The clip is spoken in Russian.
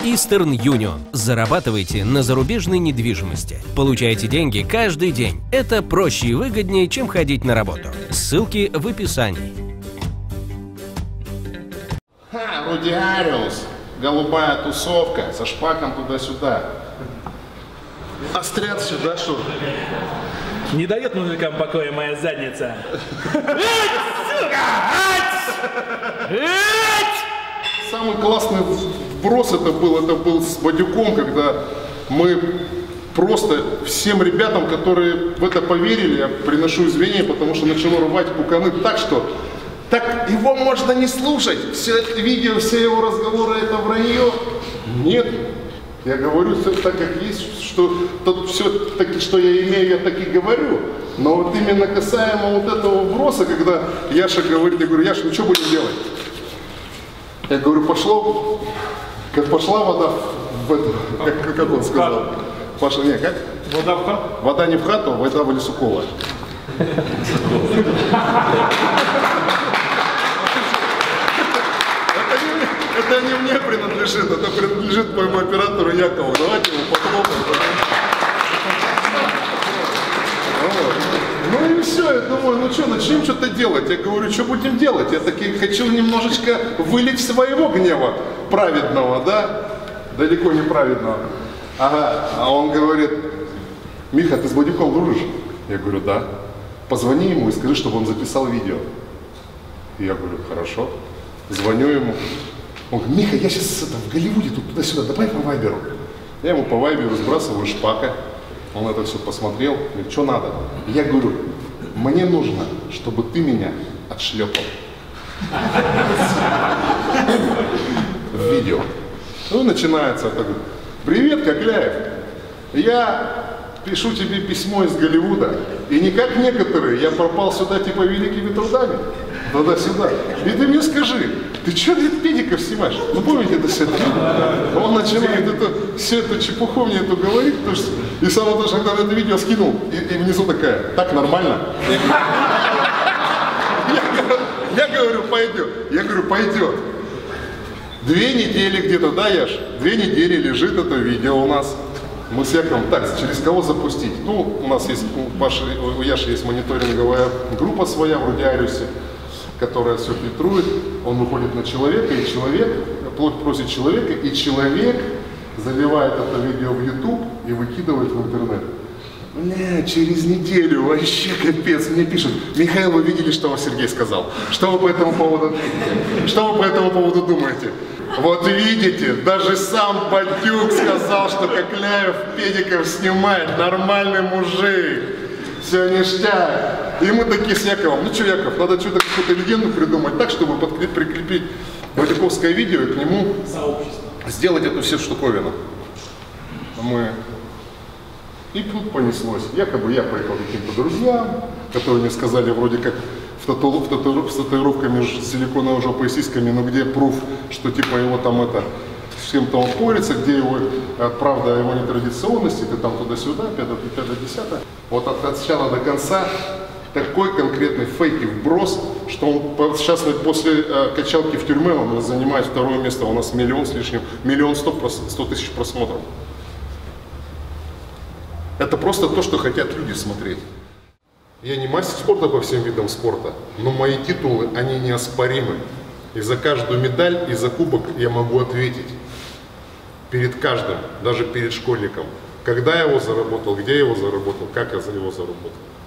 Eastern Union. Зарабатывайте на зарубежной недвижимости. Получайте деньги каждый день. Это проще и выгоднее, чем ходить на работу. Ссылки в описании. Рудиариус. Голубая тусовка. Со шпаком туда-сюда. Острят сюда, что ли? Не дает мужикам покоя моя задница. Самый классный вброс это был с Бадюком, когда мы просто всем ребятам, которые в это поверили, я приношу извинения, потому что начало рвать пуканы так, что так его можно не слушать. Все это видео, все его разговоры это вранье. Нет. Я говорю так, как есть, что тут все таки, что я имею, я так и говорю. Но вот именно касаемо вот этого вброса, когда Яша говорит, я говорю, Яша, ну что будем делать? Я говорю, пошла вода в это, как он сказал? Пошла, не, как? Вода в хату? Вода не в хату, вода в Лесукова. Это не мне принадлежит, это принадлежит моему оператору Якову. Давайте ему похлопаем. Ну и все, я думаю, ну что, начнем что-то делать. Я говорю, что будем делать? Я таки хочу немножечко вылить своего гнева праведного, да? Далеко не праведного. Ага, а он говорит, Миха, ты с Бадюком дружишь? Я говорю, да. Позвони ему и скажи, чтобы он записал видео. И я говорю, хорошо. Звоню ему. Он говорит, Миха, я сейчас в Голливуде тут туда-сюда, давай по вайберу. Я ему по вайберу сбрасываю шпака. Он это все посмотрел, говорит, что надо? Я говорю, мне нужно, чтобы ты меня отшлепал. В видео. Ну, начинается это. Привет, Кокляев. Я пишу тебе письмо из Голливуда. И не как некоторые, я пропал сюда типа великими трудами. Туда-сюда. И ты мне скажи, ты что, говорит, педиков снимаешь? Ну, помните это все? Он начинает всю эту чепуху мне эту говорить, потому что, и самое то, что когда он это видео скинул, и внизу такая, так нормально? Я говорю, пойдет. Я говорю, пойдет. 2 недели где-то, да, Яш? 2 недели лежит это видео у нас. Мы с Яковом, так, через кого запустить? Ну, у нас есть, у Яши есть мониторинговая группа своя в Рудиариусе, которая все фильтрует. Он выходит на человека, и человек, плоть просит человека, и человек заливает это видео в YouTube и выкидывает в интернет. Бля, через неделю вообще капец, мне пишут, Михаил, вы видели, что вам Сергей сказал? Что вы по этому поводу ответите? Что вы по этому поводу думаете? Вот видите, даже сам Бадюк сказал, что Кокляев педиков снимает, нормальный мужик. Все ништяк. И мы такие с Яковом, ну что, Яков, надо что-то какую-то легенду придумать так, чтобы прикрепить бадюковское видео и к нему сделать эту всю штуковину. И тут понеслось. Якобы я поехал к каким-то друзьям, которые мне сказали вроде как с татуировками силиконовой жопой и сиськами, но где пруф, что типа его там это, с кем-то он порится, где его, правда, его нетрадиционности, ты там туда-сюда, 5-10. Вот от начала до конца такой конкретный фейк и вброс, что он сейчас после качалки в тюрьме он занимает 2-е место, у нас 1 миллион с лишним, 1 100 000 просмотров. Это просто то, что хотят люди смотреть. Я не мастер спорта по всем видам спорта, но мои титулы, они неоспоримы. И за каждую медаль, и за кубок я могу ответить. Перед каждым, даже перед школьником. Когда я его заработал, где я его заработал, как я за него заработал.